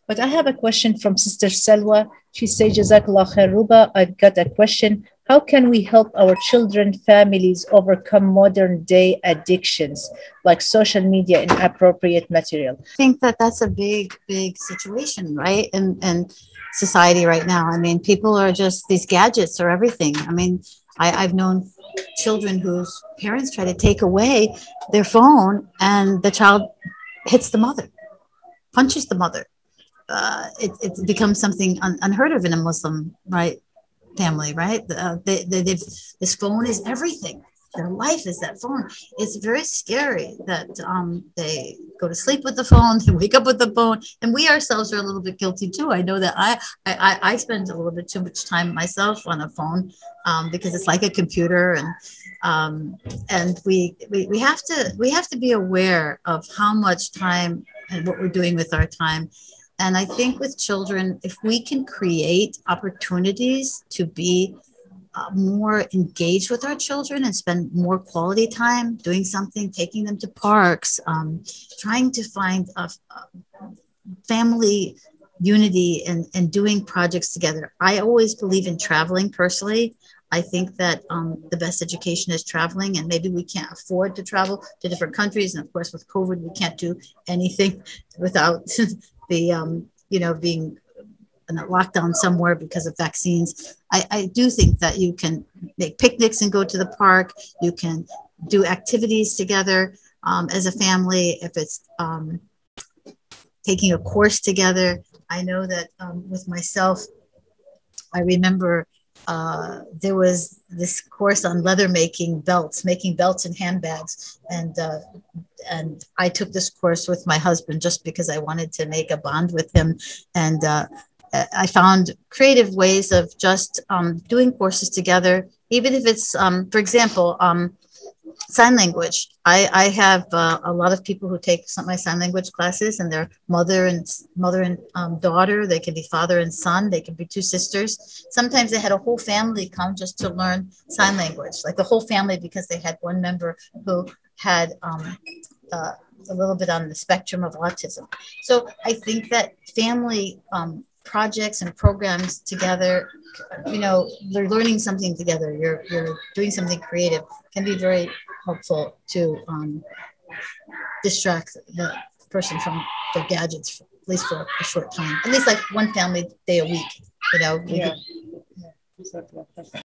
But I have a question from Sister Selwa. She says, Jazakallah khair, Ruba. I've got a question. How can we help our children, families overcome modern day addictions like social media and inappropriate material? I think that that's a big situation, right? And society right now. I mean, people are just, these gadgets are everything. I mean, I've known children whose parents try to take away their phone and the child hits the mother, punches the mother. It becomes something unheard of in a Muslim, right, family, right? This phone is everything. Their life is that phone. It's very scary that they go to sleep with the phone, they wake up with the phone, and we ourselves are a little bit guilty too. I know that I spend a little bit too much time myself on a phone because it's like a computer, and we have to be aware of how much time and what we're doing with our time. And I think with children, if we can create opportunities to be more engaged with our children and spend more quality time doing something, taking them to parks, trying to find a family unity and doing projects together. I always believe in traveling personally. I think that the best education is traveling, and maybe we can't afford to travel to different countries. And of course, with COVID, we can't do anything without being in a lockdown somewhere because of vaccines. I do think that you can make picnics and go to the park. You can do activities together as a family. If it's taking a course together, I know that with myself, I remember there was this course on leather making belts and handbags, and I took this course with my husband just because I wanted to make a bond with him, and I found creative ways of just doing courses together, even if it's, for example, sign language. I have a lot of people who take my sign language classes, and they're mother and daughter. They can be father and son. They can be two sisters. Sometimes they had a whole family come just to learn sign language, like the whole family, because they had one member who had a little bit on the spectrum of autism. So I think that family projects and programs together, they're learning something together. You're doing something creative, can be very helpful to distract the person from their gadgets, at least for a short time, at least like one family day a week. Yeah. Exactly.